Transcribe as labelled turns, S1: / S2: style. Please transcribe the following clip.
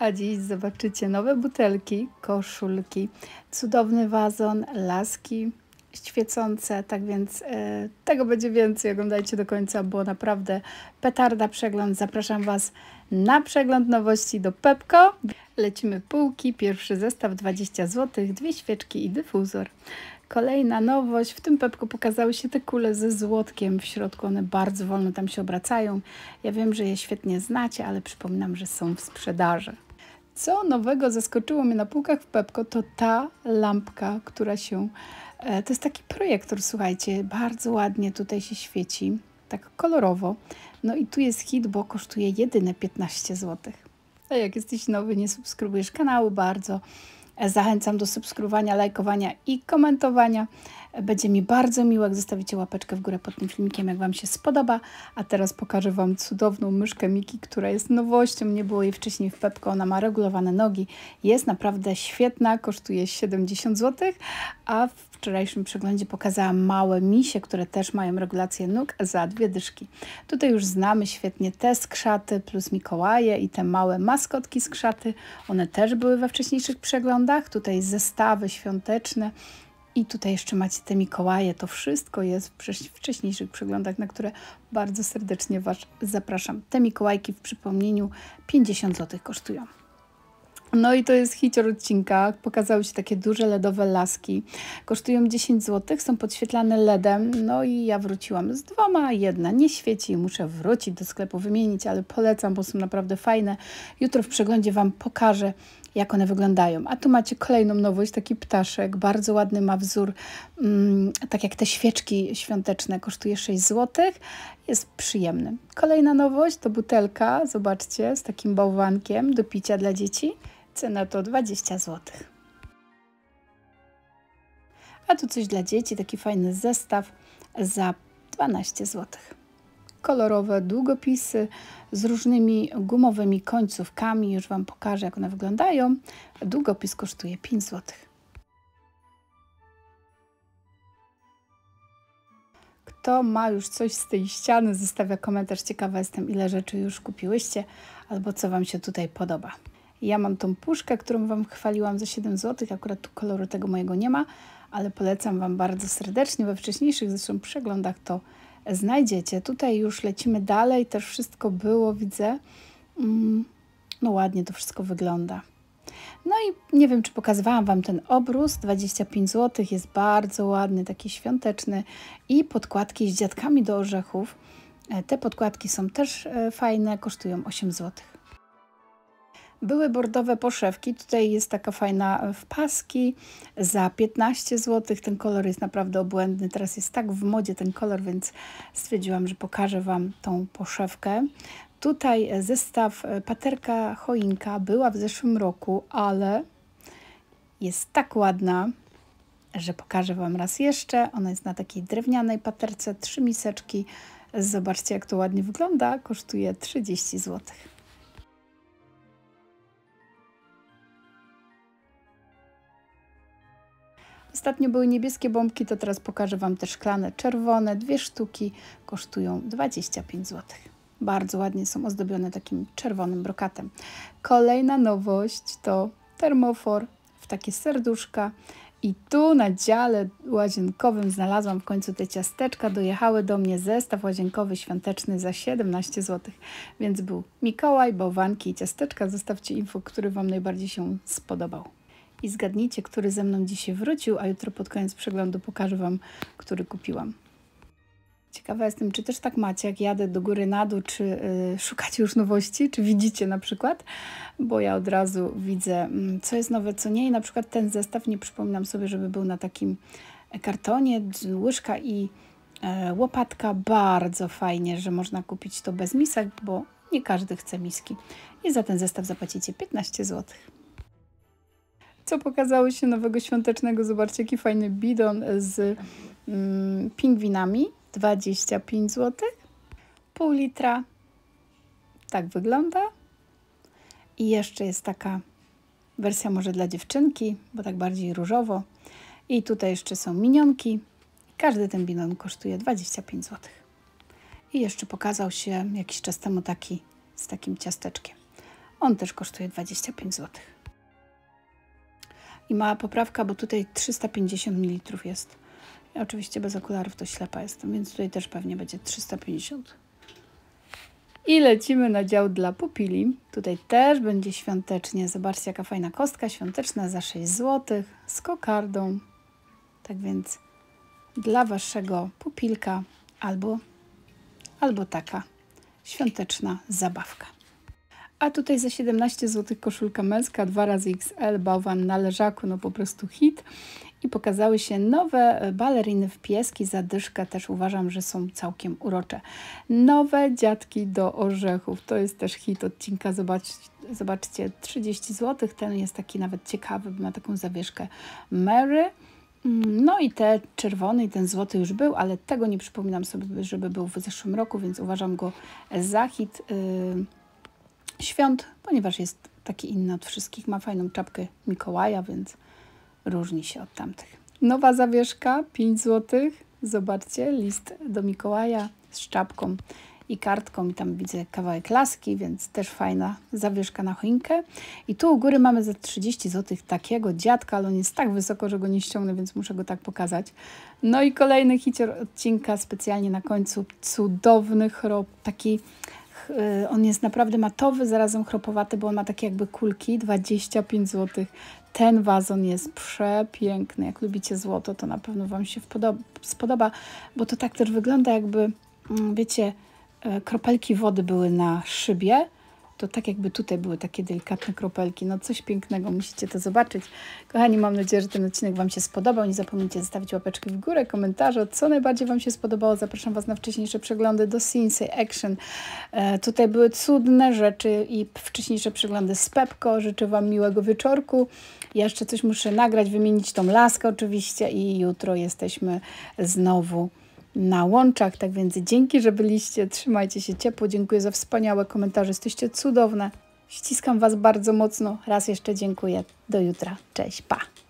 S1: A dziś zobaczycie nowe butelki, koszulki, cudowny wazon, laski świecące, tak więc tego będzie więcej. Oglądajcie do końca, bo naprawdę petarda przegląd. Zapraszam Was na przegląd nowości do Pepco. Lecimy półki, pierwszy zestaw 20 zł, 2 świeczki i dyfuzor. Kolejna nowość, w tym Pepco pokazały się te kule ze złotkiem w środku, one bardzo wolno tam się obracają. Ja wiem, że je świetnie znacie, ale przypominam, że są w sprzedaży. Co nowego zaskoczyło mnie na półkach w Pepco, to ta lampka, która się... To jest taki projektor, słuchajcie, bardzo ładnie tutaj się świeci, tak kolorowo. No i tu jest hit, bo kosztuje jedyne 15 zł. A jak jesteś nowy, nie subskrybujesz kanału, bardzo zachęcam do subskrybowania, lajkowania i komentowania. Będzie mi bardzo miło, jak zostawicie łapeczkę w górę pod tym filmikiem, jak Wam się spodoba. A teraz pokażę Wam cudowną myszkę Miki, która jest nowością. Nie było jej wcześniej w Pepco. Ona ma regulowane nogi. Jest naprawdę świetna, kosztuje 70 zł. A w wczorajszym przeglądzie pokazałam małe misie, które też mają regulację nóg za 2 dyszki. Tutaj już znamy świetnie te skrzaty plus Mikołaje i te małe maskotki skrzaty. One też były we wcześniejszych przeglądach. Tutaj zestawy świąteczne. I tutaj jeszcze macie te Mikołaje. To wszystko jest w wcześniejszych przeglądach, na które bardzo serdecznie Was zapraszam. Te Mikołajki w przypomnieniu 50 zł kosztują. No i to jest hicior odcinka. Pokazały się takie duże LEDowe laski. Kosztują 10 zł, są podświetlane LEDem. No i ja wróciłam z 2, jedna nie świeci i muszę wrócić do sklepu, wymienić, ale polecam, bo są naprawdę fajne. Jutro w przeglądzie Wam pokażę, jak one wyglądają. A tu macie kolejną nowość, taki ptaszek, bardzo ładny, ma wzór, tak jak te świeczki świąteczne, kosztuje 6 zł, jest przyjemny. Kolejna nowość to butelka, zobaczcie, z takim bałwankiem do picia dla dzieci. Cena to 20 zł. A tu coś dla dzieci, taki fajny zestaw za 12 zł. Kolorowe długopisy z różnymi gumowymi końcówkami. Już Wam pokażę, jak one wyglądają. Długopis kosztuje 5 zł. Kto ma już coś z tej ściany, zostawia komentarz. Ciekawa jestem, ile rzeczy już kupiłyście albo co Wam się tutaj podoba. Ja mam tą puszkę, którą Wam chwaliłam za 7 zł. Akurat tu koloru tego mojego nie ma, ale polecam Wam bardzo serdecznie. We wcześniejszych zresztą przeglądach to znajdziecie. Tutaj już lecimy dalej. Też wszystko było, widzę. No ładnie to wszystko wygląda. No i nie wiem, czy pokazywałam Wam ten obrus. 25 zł. Jest bardzo ładny, taki świąteczny. I podkładki z dziadkami do orzechów. Te podkładki są też fajne. Kosztują 8 zł. Były bordowe poszewki, tutaj jest taka fajna w paski za 15 zł. Ten kolor jest naprawdę obłędny, teraz jest tak w modzie ten kolor, więc stwierdziłam, że pokażę Wam tą poszewkę. Tutaj zestaw paterka choinka była w zeszłym roku, ale jest tak ładna, że pokażę Wam raz jeszcze. Ona jest na takiej drewnianej paterce, 3 miseczki. Zobaczcie, jak to ładnie wygląda, kosztuje 30 zł. Ostatnio były niebieskie bombki, to teraz pokażę Wam te szklane czerwone. 2 sztuki kosztują 25 zł. Bardzo ładnie są ozdobione takim czerwonym brokatem. Kolejna nowość to termofor w takie serduszka. I tu na dziale łazienkowym znalazłam w końcu te ciasteczka. Dojechały do mnie, zestaw łazienkowy świąteczny za 17 zł. Więc był Mikołaj, bałwanki i ciasteczka. Zostawcie info, który Wam najbardziej się spodobał. I zgadnijcie, który ze mną dzisiaj wrócił, a jutro pod koniec przeglądu pokażę Wam, który kupiłam. Ciekawa jestem, czy też tak macie, jak jadę do góry na dół, czy szukacie już nowości, czy widzicie na przykład, bo ja od razu widzę, co jest nowe, co nie. I na przykład ten zestaw, nie przypominam sobie, żeby był na takim kartonie, łyżka i łopatka. Bardzo fajnie, że można kupić to bez misek, bo nie każdy chce miski. I za ten zestaw zapłacicie 15 zł. Co pokazało się nowego świątecznego? Zobaczcie, jaki fajny bidon z pingwinami. 25 zł. Pół litra. Tak wygląda. I jeszcze jest taka wersja może dla dziewczynki, bo tak bardziej różowo. I tutaj jeszcze są minionki. Każdy ten bidon kosztuje 25 zł. I jeszcze pokazał się jakiś czas temu taki z takim ciasteczkiem. On też kosztuje 25 zł. I mała poprawka, bo tutaj 350 ml jest. Ja oczywiście bez okularów to ślepa jestem, więc tutaj też pewnie będzie 350. I lecimy na dział dla pupili. Tutaj też będzie świątecznie. Zobaczcie, jaka fajna kostka świąteczna za 6 zł z kokardą. Tak więc dla waszego pupilka albo taka świąteczna zabawka. A tutaj za 17 zł koszulka męska 2XXL, bałwan na leżaku, no po prostu hit. I pokazały się nowe baleriny w pieski za dyszkę, też uważam, że są całkiem urocze. Nowe dziadki do orzechów, to jest też hit odcinka, zobaczcie, 30 zł, ten jest taki nawet ciekawy, ma taką zawieszkę Mary. No i ten czerwony i ten złoty już był, ale tego nie przypominam sobie, żeby był w zeszłym roku, więc uważam go za hit świąt, ponieważ jest taki inny od wszystkich. Ma fajną czapkę Mikołaja, więc różni się od tamtych. Nowa zawieszka, 5 zł. Zobaczcie, list do Mikołaja z czapką i kartką. I tam widzę kawałek laski, więc też fajna zawieszka na choinkę. I tu u góry mamy za 30 zł takiego dziadka, ale on jest tak wysoko, że go nie ściągnę, więc muszę go tak pokazać. No i kolejny hicior odcinka, specjalnie na końcu. Cudowny chrop, taki... On jest naprawdę matowy, zarazem chropowaty, bo on ma takie jakby kulki, 25 zł. Ten wazon jest przepiękny. Jak lubicie złoto, to na pewno wam się spodoba, bo to tak też wygląda, jakby, wiecie, kropelki wody były na szybie. To tak jakby tutaj były takie delikatne kropelki. No coś pięknego, musicie to zobaczyć. Kochani, mam nadzieję, że ten odcinek wam się spodobał. Nie zapomnijcie zostawić łapeczki w górę, komentarze, co najbardziej wam się spodobało. Zapraszam was na wcześniejsze przeglądy do Sinsay Action. Tutaj były cudne rzeczy i wcześniejsze przeglądy z Pepko. Życzę wam miłego wieczorku. Ja jeszcze coś muszę nagrać, wymienić tą laskę oczywiście i jutro jesteśmy znowu na łączach, tak więc dzięki, że byliście, trzymajcie się ciepło, dziękuję za wspaniałe komentarze, jesteście cudowne, ściskam was bardzo mocno, raz jeszcze dziękuję, do jutra, cześć, pa!